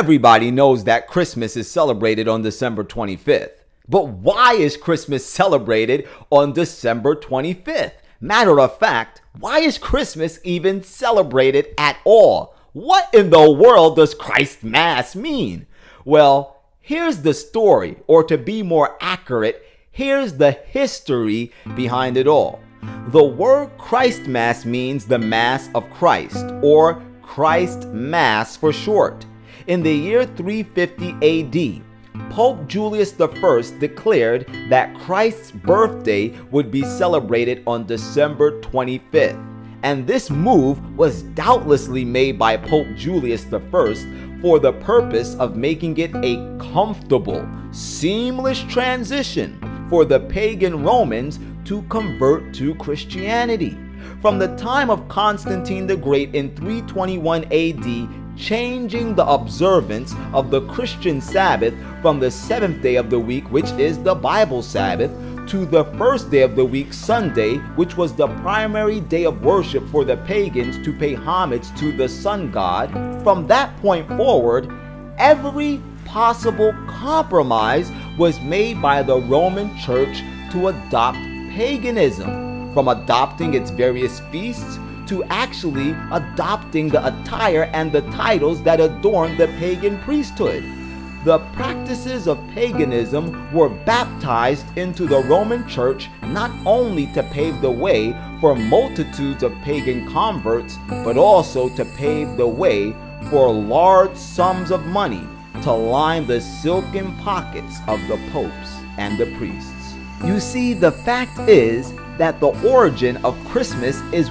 Everybody knows that Christmas is celebrated on December 25th. But why is Christmas celebrated on December 25th? Matter of fact, why is Christmas even celebrated at all? What in the world does Christ Mass mean? Well, here's the story, or to be more accurate, here's the history behind it all. The word Christ Mass means the Mass of Christ, or Christ Mass for short. In the year 350 AD, Pope Julius I declared that Christ's birthday would be celebrated on December 25th. And this move was doubtlessly made by Pope Julius I for the purpose of making it a comfortable, seamless transition for the pagan Romans to convert to Christianity. From the time of Constantine the Great in 321 AD, changing the observance of the Christian Sabbath from the seventh day of the week, which is the Bible Sabbath, to the first day of the week, Sunday, which was the primary day of worship for the pagans to pay homage to the sun god. From that point forward, every possible compromise was made by the Roman Church to adopt paganism, from adopting its various feasts to actually adopting the attire and the titles that adorned the pagan priesthood. The practices of paganism were baptized into the Roman Church not only to pave the way for multitudes of pagan converts, but also to pave the way for large sums of money to line the silken pockets of the popes and the priests. You see, the fact is that the origin of Christmas is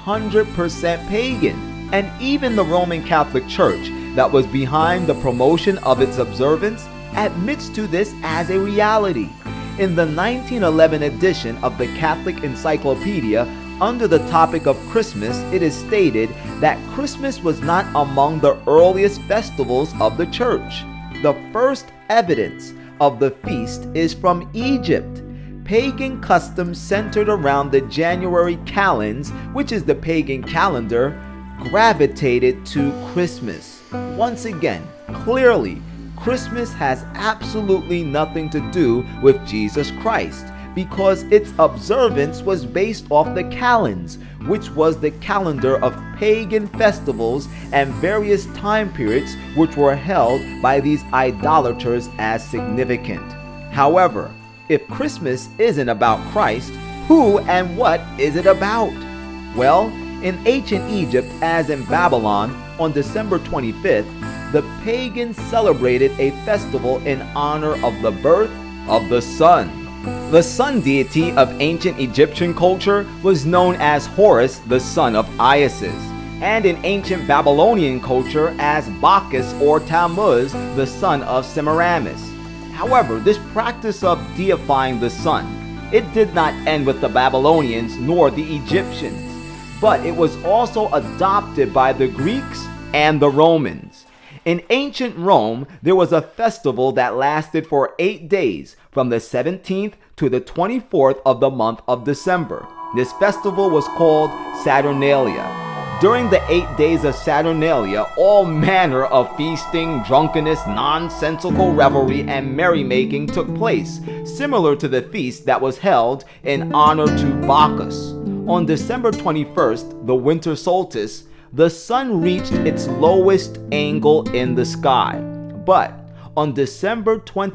100% pagan, and even the Roman Catholic Church that was behind the promotion of its observance admits to this as a reality. In the 1911 edition of the Catholic Encyclopedia, under the topic of Christmas, it is stated that Christmas was not among the earliest festivals of the Church. The first evidence of the feast is from Egypt. Pagan customs centered around the January calends, which is the pagan calendar, gravitated to Christmas. Once again, clearly, Christmas has absolutely nothing to do with Jesus Christ, because its observance was based off the calends, which was the calendar of pagan festivals and various time periods which were held by these idolaters as significant. However, if Christmas isn't about Christ, who and what is it about? Well, in ancient Egypt, as in Babylon, on December 25th, the pagans celebrated a festival in honor of the birth of the sun. The sun deity of ancient Egyptian culture was known as Horus, the son of Isis, and in ancient Babylonian culture as Bacchus or Tammuz, the son of Semiramis. However, this practice of deifying the sun, it did not end with the Babylonians nor the Egyptians, but it was also adopted by the Greeks and the Romans. In ancient Rome, there was a festival that lasted for 8 days, from the 17th to the 24th of the month of December. This festival was called Saturnalia. During the 8 days of Saturnalia, all manner of feasting, drunkenness, nonsensical revelry, and merrymaking took place, similar to the feast that was held in honor to Bacchus. On December 21st, the winter solstice, the sun reached its lowest angle in the sky. But on December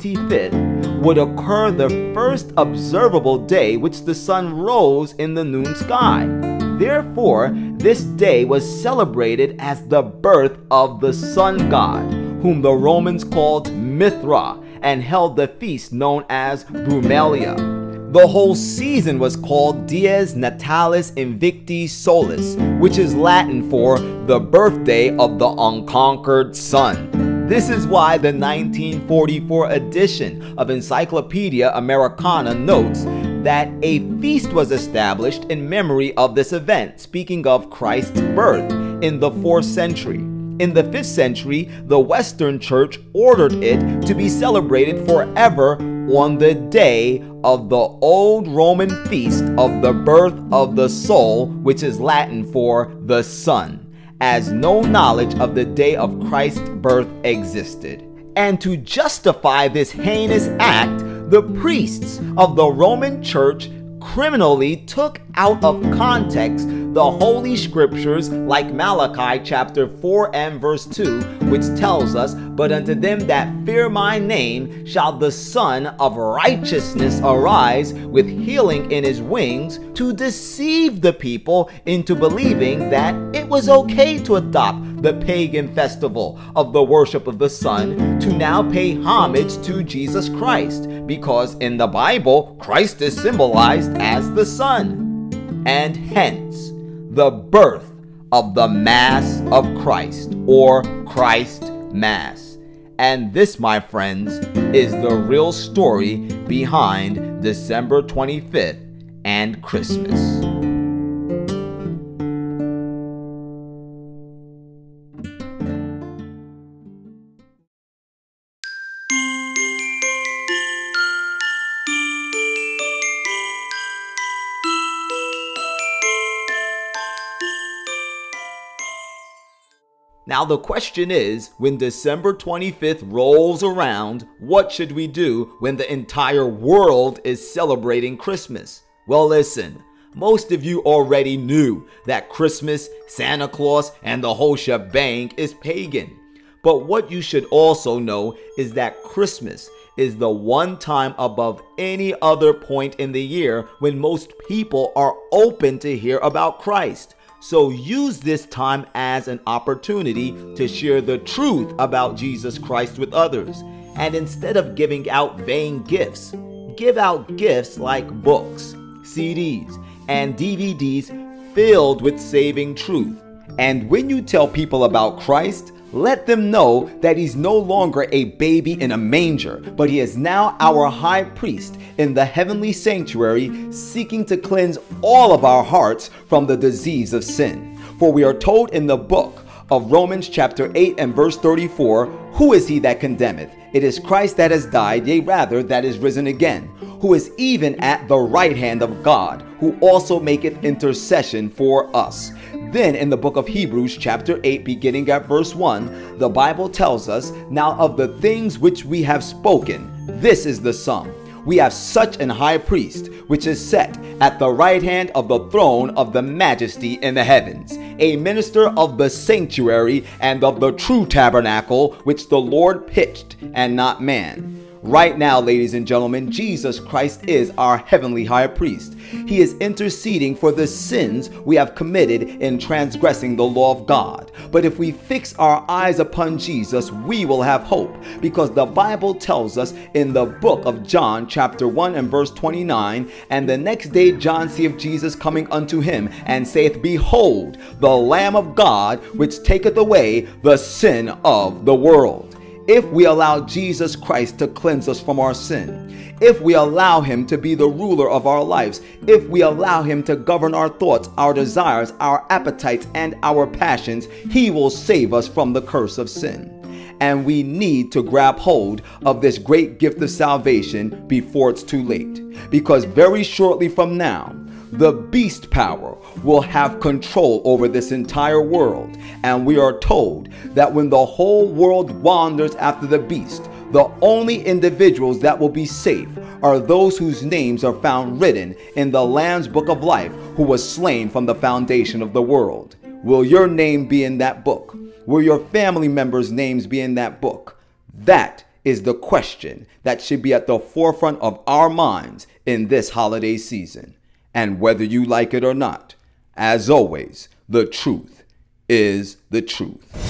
25th would occur the first observable day which the sun rose in the noon sky. Therefore, this day was celebrated as the birth of the sun god, whom the Romans called Mithra, and held the feast known as Brumalia. The whole season was called Dies Natalis Invicti Solis, which is Latin for the birthday of the unconquered sun. This is why the 1944 edition of Encyclopedia Americana notes that a feast was established in memory of this event, speaking of Christ's birth, in the 4th century. In the 5th century, the Western Church ordered it to be celebrated forever on the day of the old Roman feast of the birth of the soul, which is Latin for the sun. as no knowledge of the day of Christ's birth existed. And to justify this heinous act, the priests of the Roman Church criminally took out of context the Holy Scriptures like Malachi chapter 4 and verse 2, which tells us, "But unto them that fear my name shall the Son of Righteousness arise with healing in his wings," to deceive the people into believing that it was okay to adopt the pagan festival of the worship of the sun to now pay homage to Jesus Christ, because in the Bible, Christ is symbolized as the sun, and hence the birth of the Mass of Christ, or Christ Mass. And this, my friends, is the real story behind December 25th and Christmas. Now the question is, when December 25th rolls around, what should we do when the entire world is celebrating Christmas? Well, listen, most of you already knew that Christmas, Santa Claus, and the whole shebang is pagan. But what you should also know is that Christmas is the one time above any other point in the year when most people are open to hear about Christ. So use this time as an opportunity to share the truth about Jesus Christ with others. And instead of giving out vain gifts, give out gifts like books, CDs, and DVDs filled with saving truth. And when you tell people about Christ, let them know that he's no longer a baby in a manger, but he is now our high priest in the heavenly sanctuary, seeking to cleanse all of our hearts from the disease of sin. For we are told in the book of Romans chapter 8 and verse 34, "Who is he that condemneth? It is Christ that has died, yea rather that is risen again, who is even at the right hand of God, who also maketh intercession for us." Then in the book of Hebrews chapter 8 beginning at verse 1, the Bible tells us, "Now of the things which we have spoken, this is the sum. We have such an high priest, which is set at the right hand of the throne of the majesty in the heavens, a minister of the sanctuary and of the true tabernacle, which the Lord pitched and not man." Right now, ladies and gentlemen, Jesus Christ is our heavenly high priest. He is interceding for the sins we have committed in transgressing the law of God. But if we fix our eyes upon Jesus, we will have hope, because the Bible tells us in the book of John chapter 1 and verse 29, "And the next day John seeth Jesus coming unto him, and saith, Behold, the Lamb of God, which taketh away the sin of the world." If we allow Jesus Christ to cleanse us from our sin, if we allow him to be the ruler of our lives, if we allow him to govern our thoughts, our desires, our appetites, and our passions, he will save us from the curse of sin. And we need to grab hold of this great gift of salvation before it's too late. Because very shortly from now, the beast power will have control over this entire world. And we are told that when the whole world wanders after the beast, the only individuals that will be safe are those whose names are found written in the Lamb's book of life, who was slain from the foundation of the world. Will your name be in that book? Will your family members' names be in that book? That is the question that should be at the forefront of our minds in this holiday season. And whether you like it or not, as always, the truth is the truth.